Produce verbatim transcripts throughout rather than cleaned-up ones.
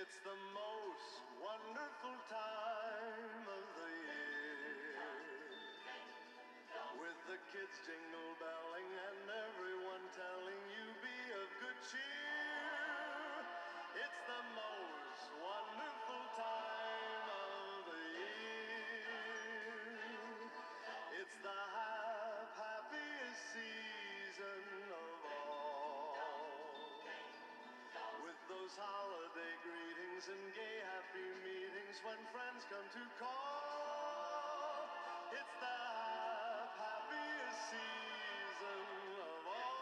It's the most wonderful time of the year, with the kids jingle belling and everyone telling you be of good cheer. It's the most wonderful time of the year. It's the hap happiest season of all, with those holiday greetings and gay happy meetings when friends come to call. It's the hap happiest season of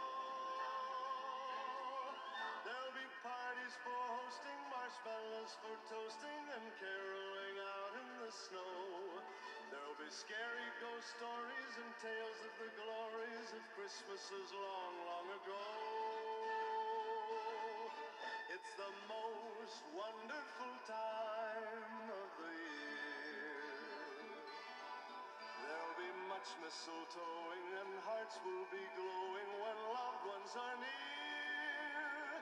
all. There'll be parties for hosting, marshmallows for toasting, and caroling out in the snow. There'll be scary ghost stories and tales of the glories of Christmases long, long ago. It's the most wonderful time of the year. There'll be much mistletoeing and hearts will be glowing when loved ones are near.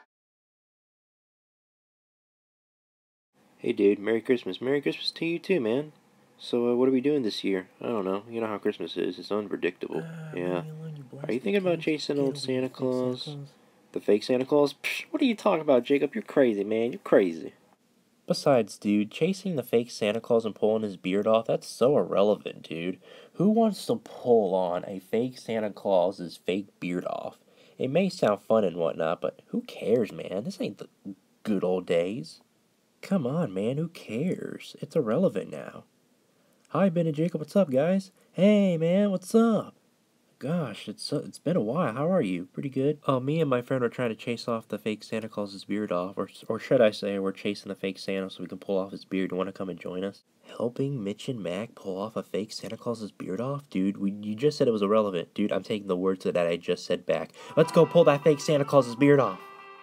Hey dude, Merry Christmas. Merry Christmas to you too, man. So, uh, what are we doing this year? I don't know. You know how Christmas is. It's unpredictable. Uh, yeah. You Are you thinking about kids? chasing Get old over Santa your fake Claus? Santa Claus? The fake Santa Claus? Psh, what are you talking about, Jacob? You're crazy, man. You're crazy. Besides, dude, chasing the fake Santa Claus and pulling his beard off, that's so irrelevant, dude. Who wants to pull on a fake Santa Claus's fake beard off? It may sound fun and whatnot, but who cares, man? This ain't the good old days. Come on, man, who cares? It's irrelevant now. Hi, Ben and Jacob, what's up, guys? Hey, man, what's up? Gosh, it's uh, it's been a while. How are you? Pretty good. Oh, me and my friend were trying to chase off the fake Santa Claus's beard off, or or should I say, we're chasing the fake Santa so we can pull off his beard. You want to come and join us? Helping Mitch and Mac pull off a fake Santa Claus's beard off, dude. We you just said it was irrelevant, dude. I'm taking the words that I just said back. Let's go pull that fake Santa Claus's beard off.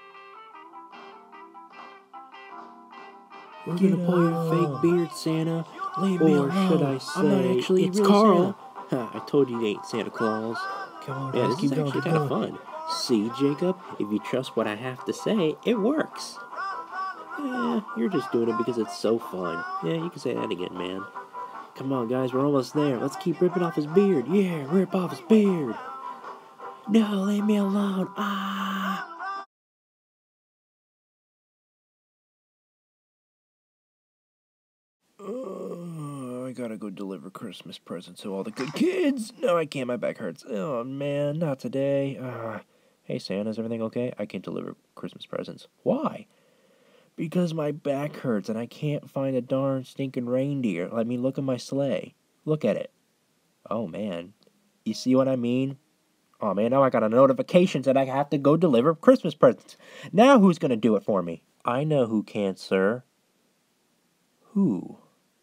We're Get gonna pull your up. fake beard, Santa. Leave me Or alone. should I I'm say, not actually it's really Carl. Ha, I told you he ain't Santa Claus. Come on, Yeah, guys, this keep is going, actually keep kind of going. fun. See, Jacob, if you trust what I have to say, it works. Eh, you're just doing it because it's so fun. Yeah, you can say that again, man. Come on, guys, we're almost there. Let's keep ripping off his beard. Yeah, rip off his beard. No, leave me alone. Ah! Oh, I gotta go deliver Christmas presents to all the good kids. No, I can't. My back hurts. Oh, man, not today. Uh, hey, Santa, is everything okay? I can't deliver Christmas presents. Why? Because my back hurts and I can't find a darn stinking reindeer. I mean, look at my sleigh. Look at it. Oh, man. You see what I mean? Oh, man, now I got a notification that I have to go deliver Christmas presents. Now who's gonna do it for me? I know who can, sir. Who?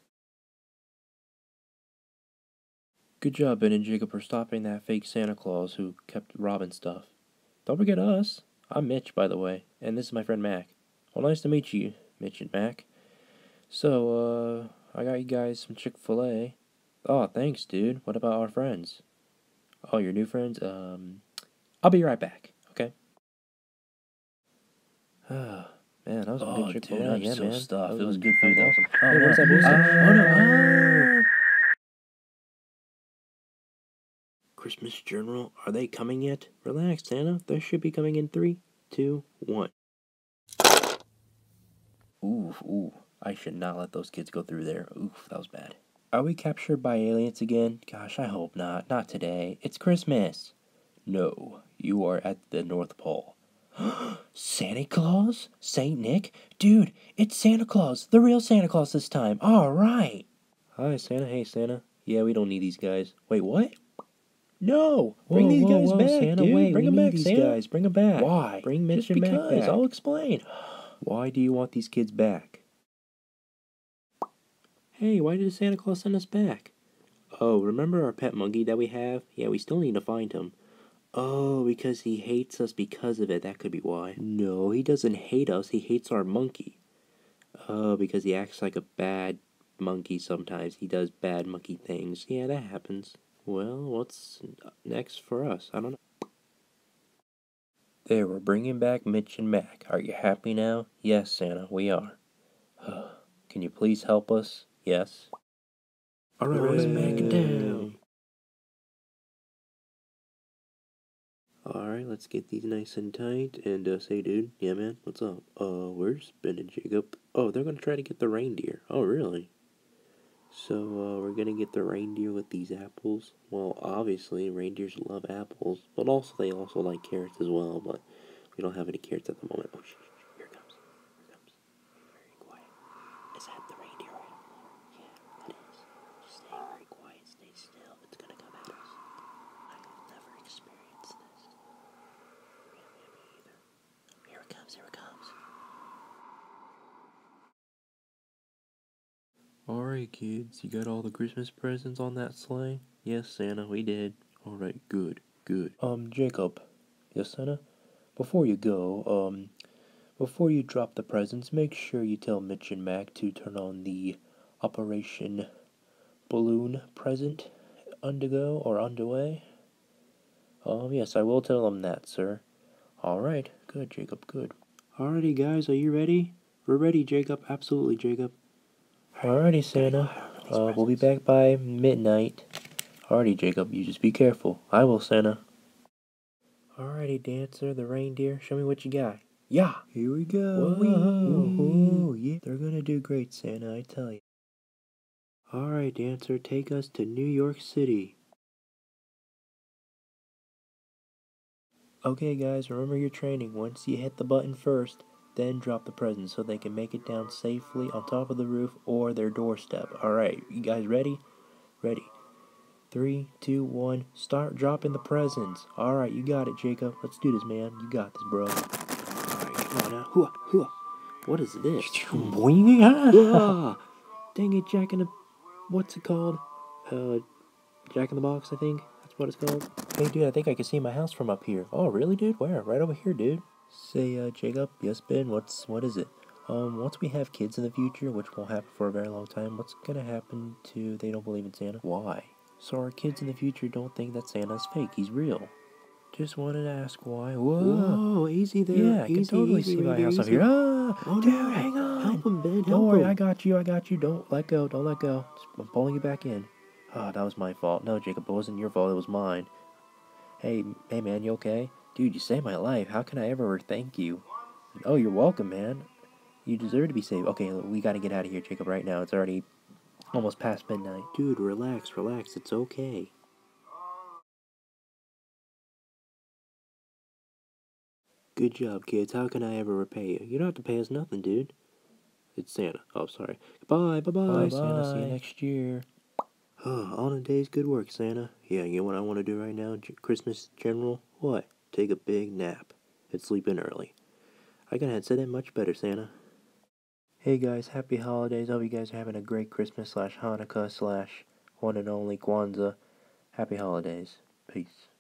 Good job, Ben and Jacob, for stopping that fake Santa Claus who kept robbing stuff. Don't forget us. I'm Mitch, by the way, and this is my friend Mac. Well, nice to meet you, Mitch and Mac. So, uh, I got you guys some Chick-fil-A. Oh, thanks, dude. What about our friends? Oh, your new friends? Um, I'll be right back, okay? Ah, man, that was some Oh, good dude, Chick-fil-A. I'm yeah, so man. stuffed. That It was was good that food, was though. awesome. Oh, Hey, no. what is that music? Ah. Oh, no. Ah. Christmas General, are they coming yet? Relax, Santa. They should be coming in three, two, one. Ooh, ooh. I should not let those kids go through there. Oof, that was bad. Are we captured by aliens again? Gosh, I hope not. Not today. It's Christmas. No, you are at the North Pole. Santa Claus? Saint Nick? Dude, it's Santa Claus. The real Santa Claus this time. All right. Hi, Santa. Hey, Santa. Yeah, we don't need these guys. Wait, what? No! Bring Whoa, these whoa, guys whoa, back, Santa, dude. wait, Bring we them need back, these Santa. guys. Bring them back. Why? Bring Mitch Just and Mac because. back. I'll explain. Why do you want these kids back? Hey, why did Santa Claus send us back? Oh, remember our pet monkey that we have? Yeah, we still need to find him. Oh, because he hates us because of it. That could be why. No, he doesn't hate us. He hates our monkey. Oh, because he acts like a bad monkey sometimes. He does bad monkey things. Yeah, that happens. Well, what's next for us? I don't know. There, we're bringing back Mitch and Mac. Are you happy now? Yes, Santa, we are. Can you please help us? Yes. Alright, let's back it down. Alright, let's get these nice and tight. And, uh, say, dude, yeah, man, what's up? Uh, where's Ben and Jacob? Oh, they're gonna try to get the reindeer. Oh, really? So, uh, we're gonna get the reindeer with these apples. Well, obviously, reindeers love apples, but also, they also like carrots as well, but we don't have any carrots at the moment. Oh, shh, shh, shh. Here it comes. Here it comes. Very quiet. Is that the reindeer apple? Yeah, that is. Just stay very quiet. Stay still. It's gonna come at us. I have never experienced this. Yeah, me either. Here it comes. Here it comes. Alright, kids, you got all the Christmas presents on that sleigh? Yes, Santa, we did. Alright, good, good. Um, Jacob. Yes, Santa? Before you go, um, before you drop the presents, make sure you tell Mitch and Mac to turn on the Operation Balloon present undergo or underway. Um, yes, I will tell them that, sir. Alright, good, Jacob, good. Alrighty, guys, are you ready? We're ready, Jacob. Absolutely, Jacob. Alrighty, Santa. Uh, we'll be back by midnight. Alrighty, Jacob, you just be careful. I will, Santa. Alrighty, Dancer, the reindeer, show me what you got. Yeah! Here we go! Whoa! Whoa. Yeah, they're gonna do great, Santa, I tell you. Alright, Dancer, take us to New York City. Okay, guys, remember your training. Once you hit the button first, then drop the presents so they can make it down safely on top of the roof or their doorstep. Alright, you guys ready? Ready. Three, two, one, start dropping the presents. Alright, you got it, Jacob. Let's do this, man. You got this, bro. Alright, come on now. Hooah, hooah. What is this? Ah, dang it, Jack in the... What's it called? Uh, Jack in the Box, I think. That's what it's called. Hey, dude, I think I can see my house from up here. Oh, really, dude? Where? Right over here, dude. Say, uh, Jacob. Yes, Ben. What's... What is it? Um, once we have kids in the future, which won't happen for a very long time, what's gonna happen to... They don't believe in Santa? Why? So our kids in the future don't think that Santa's fake. He's real. Just wanted to ask why. Whoa, Whoa, easy there. Yeah, I easy, can totally easy, see my easy, house easy. up here. Ah, Oh, dude, no. hang on. Help him, Ben. Help Don't worry, him. I got you. I got you. Don't let go. Don't let go. I'm pulling you back in. Oh, that was my fault. No, Jacob, it wasn't your fault. It was mine. Hey, hey, man, you okay? Dude, you saved my life. How can I ever thank you? Oh, you're welcome, man. You deserve to be saved. Okay, we gotta get out of here, Jacob, right now. It's already almost past midnight. Dude, relax, relax. It's okay. Good job, kids. How can I ever repay you? You don't have to pay us nothing, dude. It's Santa. Oh, sorry. Goodbye, bye-bye, Bye, Santa. bye. See you next year. Oh, on a day's good work, Santa. Yeah, you know what I want to do right now, J- Christmas General? What? Take a big nap. And sleep in early. I could have said that much better, Santa. Hey guys, happy holidays. Hope you guys are having a great Christmas slash Hanukkah slash one and only Kwanzaa. Happy holidays. Peace.